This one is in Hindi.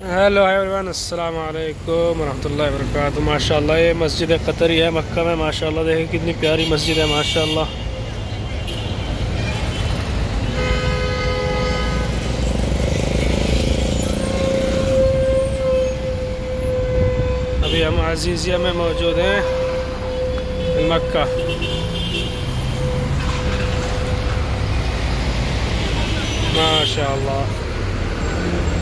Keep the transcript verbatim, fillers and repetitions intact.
हेलो एवरीवन, अस्सलाम वालेकुम वरहमतुल्लाहि वबरकातुहू। माशाल्लाह ये मस्जिद कतरी है मक्का में। माशाल्लाह देखिए कितनी प्यारी मस्जिद है माशाल्लाह। अभी हम अजीज़िया में मौजूद हैं मक्का। माशाल्लाह।